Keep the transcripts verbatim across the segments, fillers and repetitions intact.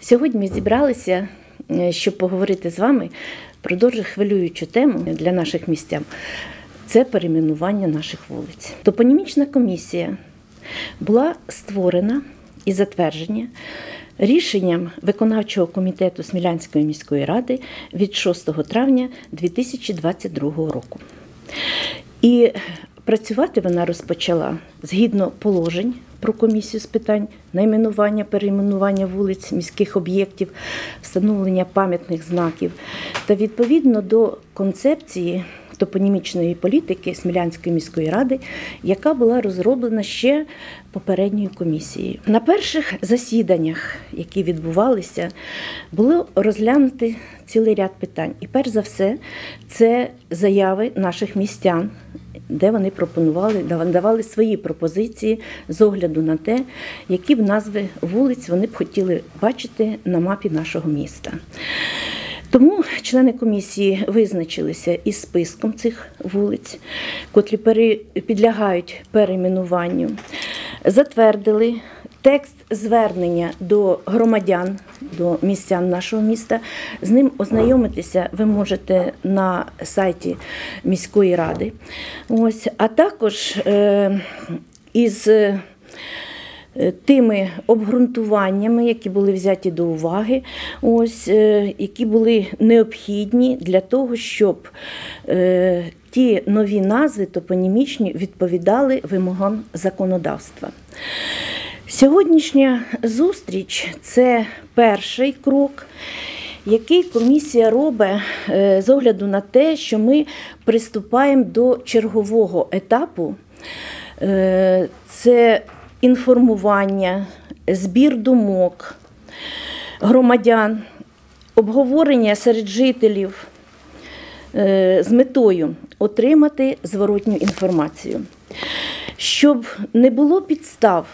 Сьогодні ми зібралися, щоб поговорити з вами про дуже хвилюючу тему для наших містян. Це перейменування наших вулиць. Топонімічна комісія була створена і затверджена рішенням виконавчого комітету Смілянської міської ради від шостого травня дві тисячі двадцять другого року. І працювати вона розпочала згідно положень про комісію з питань найменування, перейменування вулиць, міських об'єктів, встановлення пам'ятних знаків та відповідно до концепції топонімічної політики Смілянської міської ради, яка була розроблена ще попередньою комісією. На перших засіданнях, які відбувалися, було розглянути цілий ряд питань. І перш за все, це заяви наших містян, де вони пропонували, давали свої пропозиції з огляду на те, які б назви вулиць вони б хотіли бачити на мапі нашого міста. Тому члени комісії визначилися із списком цих вулиць, котрі підлягають перейменуванню, затвердили текст звернення до громадян, до містян нашого міста. З ним ознайомитися ви можете на сайті міської ради. Ось, а також е, із тими обґрунтуваннями, які були взяті до уваги, ось, які були необхідні для того, щоб е, ті нові назви топонімічні відповідали вимогам законодавства. Сьогоднішня зустріч – це перший крок, який комісія робить е, з огляду на те, що ми приступаємо до чергового етапу. Е, це інформування, збір думок громадян, обговорення серед жителів з метою отримати зворотню інформацію. Щоб не було підстав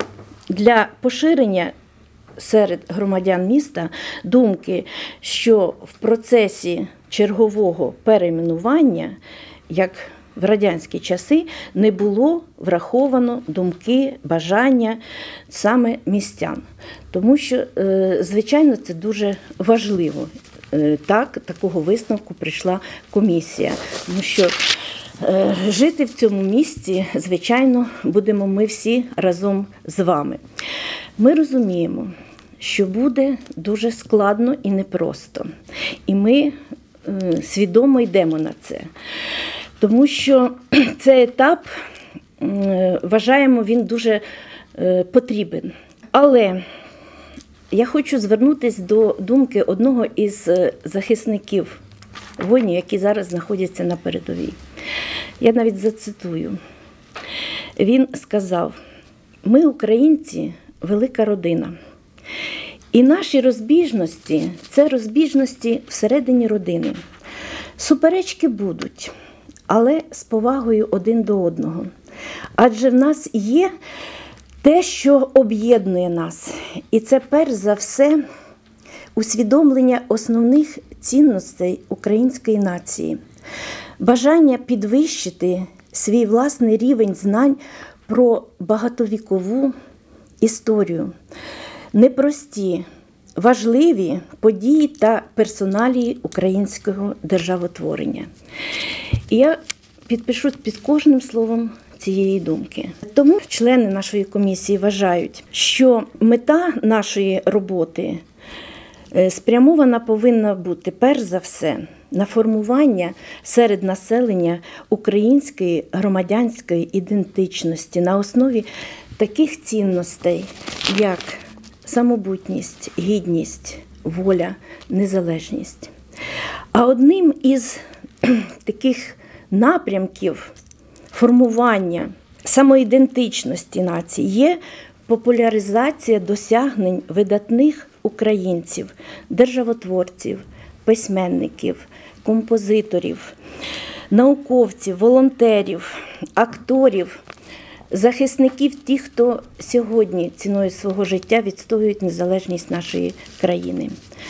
для поширення серед громадян міста думки, що в процесі чергового перейменування, як в радянські часи, не було враховано думки, бажання саме містян. Тому що, звичайно, це дуже важливо. Так, такого висновку прийшла комісія. Тому що жити в цьому місті, звичайно, будемо ми всі разом з вами. Ми розуміємо, що буде дуже складно і непросто. І ми свідомо йдемо на це. Тому що цей етап, вважаємо, він дуже потрібен. Але я хочу звернутися до думки одного із захисників воїнів, які зараз знаходяться на передовій. Я навіть зацитую. Він сказав: «Ми, українці, велика родина. І наші розбіжності – це розбіжності всередині родини. Суперечки будуть, але з повагою один до одного. Адже в нас є те, що об'єднує нас. І це перш за все усвідомлення основних цінностей української нації. Бажання підвищити свій власний рівень знань про багатовікову історію, непрості, важливі події та персоналії українського державотворення». І я підпишусь під кожним словом цієї думки. Тому члени нашої комісії вважають, що мета нашої роботи спрямована повинна бути, перш за все, на формування серед населення української громадянської ідентичності на основі таких цінностей, як самобутність, гідність, воля, незалежність. А одним із таких напрямків формування самоідентичності нації є популяризація досягнень видатних українців, державотворців, письменників, композиторів, науковців, волонтерів, акторів, захисників тих, хто сьогодні ціною свого життя відстоюють незалежність нашої країни.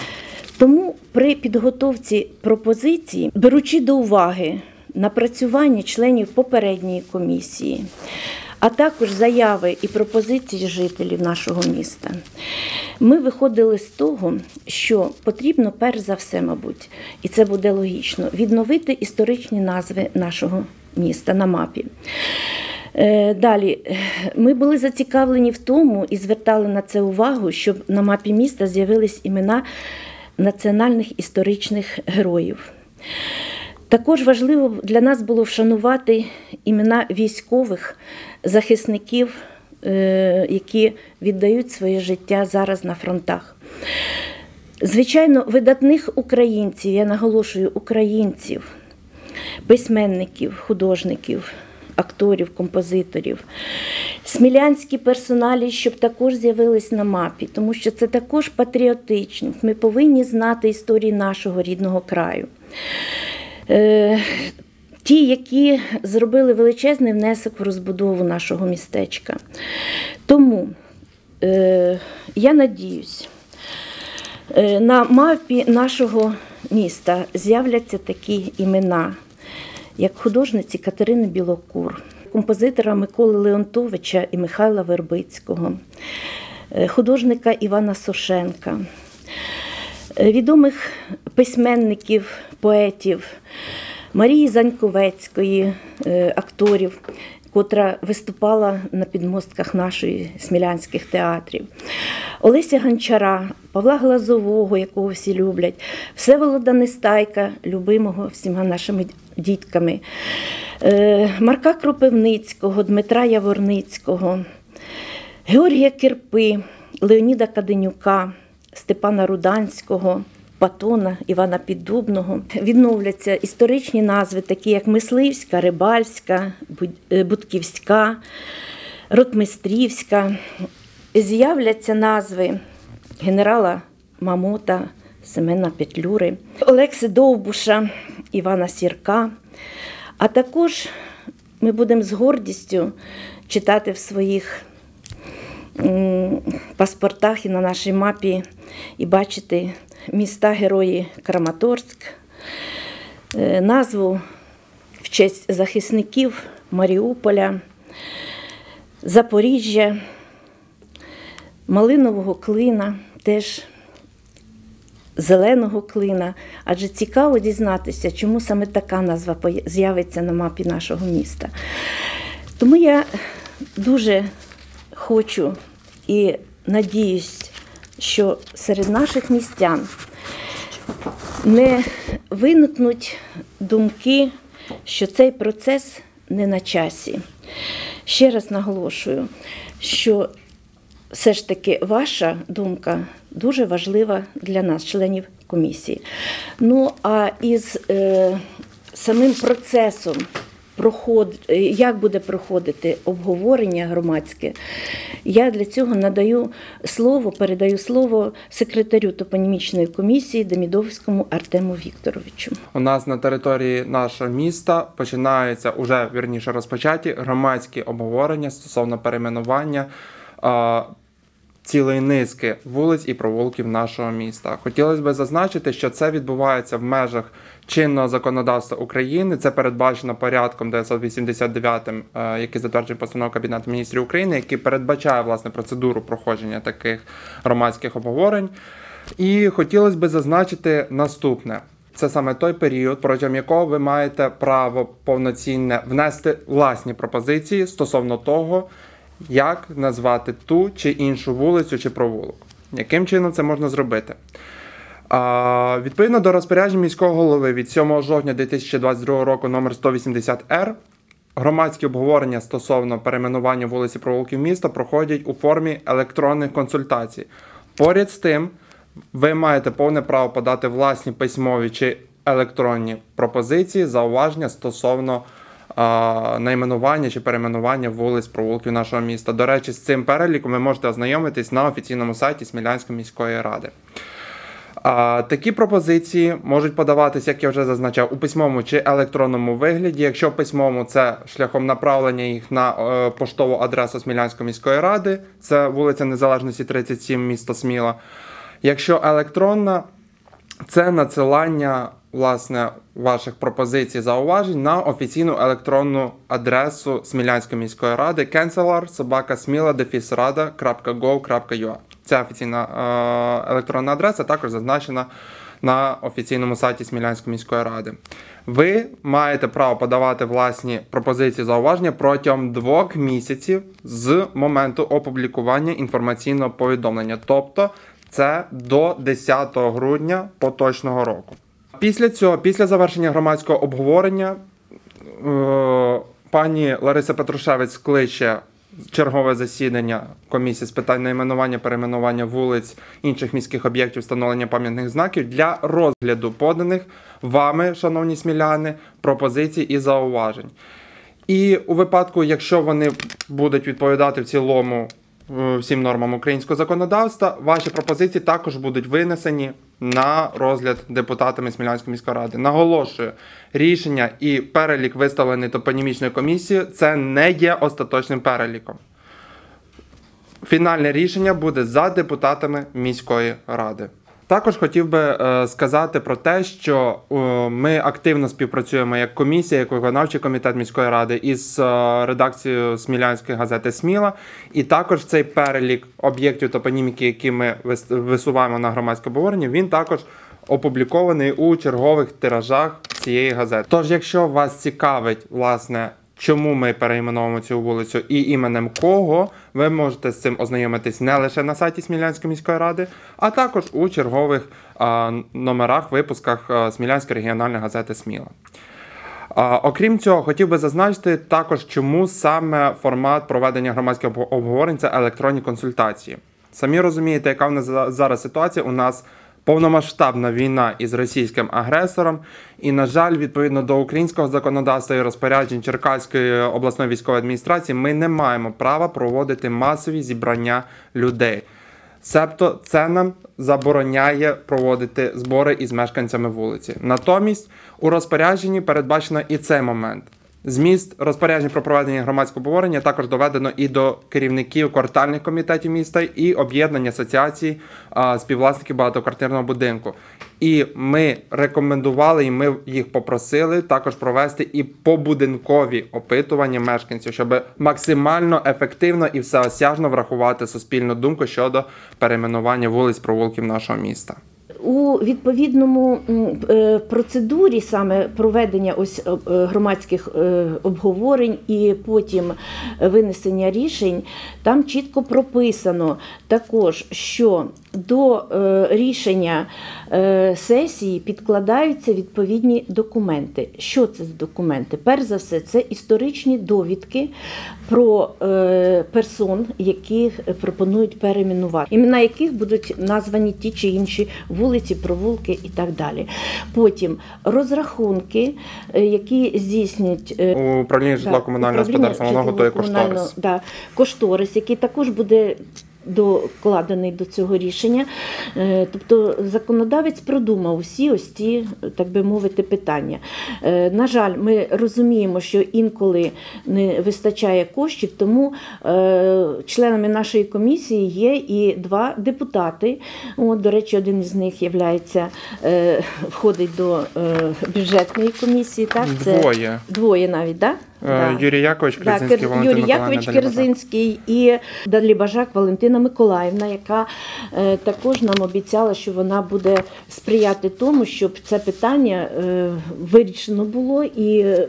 Тому при підготовці пропозиції, беручи до уваги напрацювання членів попередньої комісії, а також заяви і пропозиції жителів нашого міста. Ми виходили з того, що потрібно перш за все, мабуть, і це буде логічно, відновити історичні назви нашого міста на мапі. Далі, ми були зацікавлені в тому і звертали на це увагу, щоб на мапі міста з'явились імена національних історичних героїв. Також важливо для нас було вшанувати імена військових захисників, які віддають своє життя зараз на фронтах. Звичайно, видатних українців, я наголошую, українців, письменників, художників, акторів, композиторів, смілянські персоналі, щоб також з'явились на мапі, тому що це також патріотично. Ми повинні знати історії нашого рідного краю. Ті, які зробили величезний внесок в розбудову нашого містечка. Тому я надіюсь, на мапі нашого міста з'являться такі імена, як художниці Катерини Білокур, композитора Миколи Леонтовича і Михайла Вербицького, художника Івана Сошенка, відомих письменників, поетів, Марії Заньковецької, акторів, котра виступала на підмостках нашої смілянських театрів, Олеся Гончара, Павла Глазового, якого всі люблять, Всеволода Нестайка, любимого всіма нашими дітками, Марка Кропивницького, Дмитра Яворницького, Георгія Кирпи, Леоніда Каденюка, Степана Руданського, Патона, Івана Піддубного. Відновляться історичні назви, такі як Мисливська, Рибальська, Будківська, Ротмистрівська. З'являться назви генерала Мамота, Семена Петлюри, Олекси Довбуша, Івана Сірка. А також ми будемо з гордістю читати в своїх паспортах і на нашій мапі і бачити міста-герої Краматорськ, назву в честь захисників Маріуполя, Запоріжжя, Малинового Клина, теж Зеленого Клина. Адже цікаво дізнатися, чому саме така назва з'явиться на мапі нашого міста. Тому я дуже хочу і надіюсь, що серед наших містян не виникнуть думки, що цей процес не на часі. Ще раз наголошую, що все ж таки ваша думка дуже важлива для нас, членів комісії. Ну, а із е, самим процесом, проход, як буде проходити обговорення громадське, я для цього надаю слово, передаю слово секретарю топонімічної комісії Демідовському Артему Вікторовичу. У нас на території нашого міста починаються, уже вірніше розпочаті, громадські обговорення стосовно перейменування а, цілої низки вулиць і провулків нашого міста. Хотілося б зазначити, що це відбувається в межах чинного законодавства України. Це передбачено порядком дев'ятсот вісімдесят дев'ятим, який затверджує постанову Кабінету міністрів України, який передбачає, власне, процедуру проходження таких громадських обговорень. І хотілося б зазначити наступне. Це саме той період, протягом якого ви маєте право повноцінне внести власні пропозиції стосовно того, як назвати ту чи іншу вулицю чи провулок. Яким чином це можна зробити? А, відповідно до розпорядження міського голови від сьомого жовтня дві тисячі двадцять другого року номер сто вісімдесят ер, громадські обговорення стосовно перейменування вулиці провулків міста проходять у формі електронних консультацій. Поряд з тим, ви маєте повне право подати власні письмові чи електронні пропозиції, зауваження стосовно найменування чи перейменування вулиць, провулків нашого міста. До речі, з цим переліком ви можете ознайомитись на офіційному сайті Смілянської міської ради. А, такі пропозиції можуть подаватися, як я вже зазначав, у письмовому чи електронному вигляді. Якщо в письмовому, це шляхом направлення їх на е, поштову адресу Смілянської міської ради, це вулиця Незалежності, тридцять сім, місто Сміла. Якщо електронна, це надсилання власне, ваших пропозицій, зауважень на офіційну електронну адресу Смілянської міської ради канцелар собака сміла дефіс рада крапка гов крапка ю а. Ця офіційна е, електронна адреса також зазначена на офіційному сайті Смілянської міської ради. Ви маєте право подавати власні пропозиції, зауваження протягом двох місяців з моменту опублікування інформаційного повідомлення, тобто це до десятого грудня поточного року. Після цього, після завершення громадського обговорення, е, пані Лариса Петрушевець скличе чергове засідання комісії з питань найменування, перейменування вулиць, інших міських об'єктів, встановлення пам'ятних знаків для розгляду поданих вами, шановні сміляни, пропозицій і зауважень. І у випадку, якщо вони будуть відповідати в цілому всім нормам українського законодавства, ваші пропозиції також будуть винесені на розгляд депутатами Смілянської міської ради. Наголошую, рішення і перелік, виставлений топонімічною комісією, це не є остаточним переліком. Фінальне рішення буде за депутатами міської ради. Також хотів би е, сказати про те, що е, ми активно співпрацюємо як комісія, як виконавчий комітет міської ради із е, редакцією Смілянської газети «Сміла». І також цей перелік об'єктів топоніміки, які ми висуваємо на громадське обговорення, він також опублікований у чергових тиражах цієї газети. Тож, якщо вас цікавить, власне, чому ми перейменовуємо цю вулицю і іменем кого, ви можете з цим ознайомитись не лише на сайті Смілянської міської ради, а також у чергових а, номерах, випусках а, Смілянської регіональної газети «Сміла». А, окрім цього, хотів би зазначити також, чому саме формат проведення громадських обговорень – це електронні консультації. Самі розумієте, яка в нас зараз ситуація, у нас повномасштабна війна із російським агресором, і, на жаль, відповідно до українського законодавства і розпоряджень Черкаської обласної військової адміністрації, ми не маємо права проводити масові зібрання людей. Себто це нам забороняє проводити збори із мешканцями вулиці. Натомість у розпорядженні передбачено і цей момент. Зміст розпоряджень про проведення громадського обговорення також доведено і до керівників квартальних комітетів міста і об'єднань асоціацій а, співвласників багатоквартирного будинку. І ми рекомендували, і ми їх попросили також провести і побудинкові опитування мешканців, щоб максимально ефективно і всеосяжно врахувати суспільну думку щодо перейменування вулиць, провулків нашого міста. У відповідному процедурі саме проведення ось громадських обговорень і потім винесення рішень, там чітко прописано також, що до рішення сесії підкладаються відповідні документи. Що це за документи? Перш за все, це історичні довідки про персон, яких пропонують перейменувати, імена яких будуть названі ті чи інші вулиці, провулки і так далі. Потім розрахунки, які здійснюють управління житлово-комунального господарства, воно готує кошторис. Да, кошторис, який також буде докладений до цього рішення. Тобто законодавець продумав усі ось ці, так би мовити, питання. На жаль, ми розуміємо, що інколи не вистачає коштів, тому членами нашої комісії є і два депутати. От, до речі, один із них являється, входить до бюджетної комісії. Так? Це двоє. Двоє навіть, так? Да? Юрій Якович Керзинський, да, Валентина Юрій Якович Керзинський і Далібажак Валентина Миколаївна, яка е, також нам обіцяла, що вона буде сприяти тому, щоб це питання е, вирішено було і е,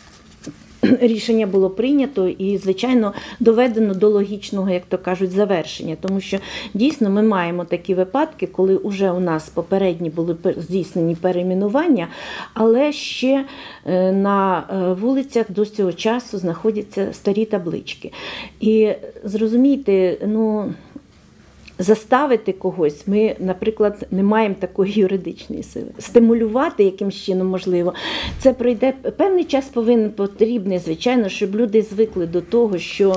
рішення було прийнято і, звичайно, доведено до логічного, як то кажуть, завершення. Тому що, дійсно, ми маємо такі випадки, коли вже у нас попередні були здійснені перейменування, але ще на вулицях до цього часу знаходяться старі таблички. І, зрозумійте, ну, заставити когось, ми, наприклад, не маємо такої юридичної сили. Стимулювати якимось чином можливо. Це пройде, певний час повинен потрібний, звичайно, щоб люди звикли до того, що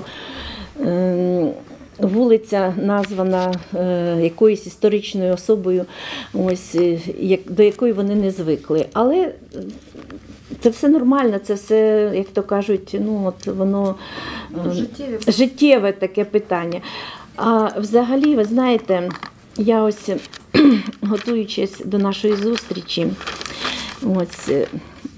е, вулиця названа е, якоюсь історичною особою, ось, як, до якої вони не звикли. Але це все нормально, це все, як то кажуть, ну, от воно е, життєве. життєве таке питання. А взагалі, ви знаєте, я ось, готуючись до нашої зустрічі, Ось, е,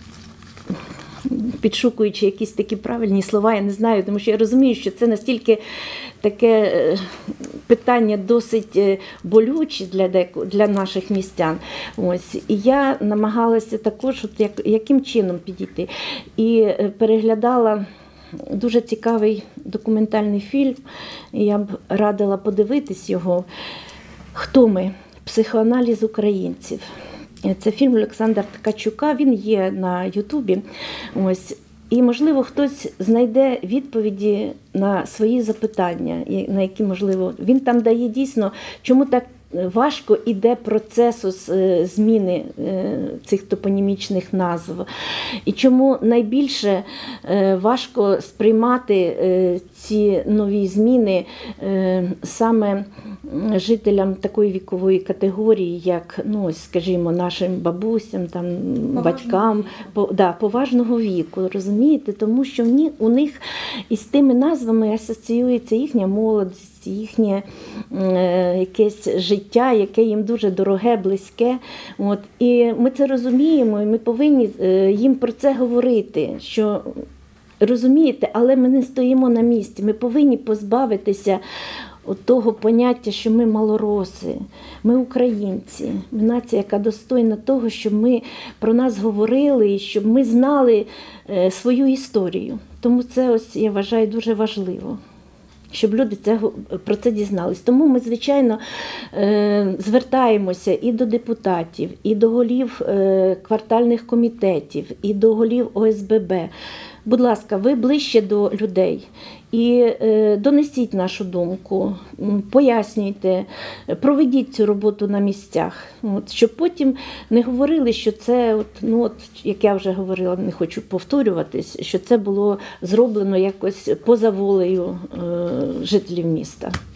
підшукуючи якісь такі правильні слова, я не знаю, тому що я розумію, що це настільки таке е, питання досить е, болюче для, деко, для наших містян. Ось. І я намагалася також, от як, яким чином підійти. І е, переглядала дуже цікавий документальний фільм, я б радила подивитись його «Хто ми? Психоаналіз українців». Це фільм Олександра Ткачука, він є на Ютубі. Ось. І, можливо, хтось знайде відповіді на свої запитання, на які, можливо, він там дає дійсно, чому так важко йде процесу зміни цих топонімічних назв. І чому найбільше важко сприймати ці нові зміни саме жителям такої вікової категорії, як, ну, скажімо, нашим бабусям, там, батькам, по, да, поважного віку, розумієте? Тому що у них із тими назвами асоціюється їхня молодість, їхнє е, якесь життя, яке їм дуже дороге, близьке. От. І ми це розуміємо, і ми повинні е, їм про це говорити, що розумієте, але ми не стоїмо на місці, ми повинні позбавитися от того поняття, що ми малороси, ми українці, ми нація, яка достойна того, щоб ми про нас говорили і щоб ми знали е, свою історію. Тому це, ось, я вважаю, дуже важливо, щоб люди це, про це дізнались. Тому ми, звичайно, е, звертаємося і до депутатів, і до голів е, квартальних комітетів, і до голів О С Б Б. Будь ласка, ви ближче до людей і е, донесіть нашу думку, пояснюйте, проведіть цю роботу на місцях, от, щоб потім не говорили, що це, от, ну, от, як я вже говорила, не хочу повторюватись, що це було зроблено якось поза волею е, жителів міста.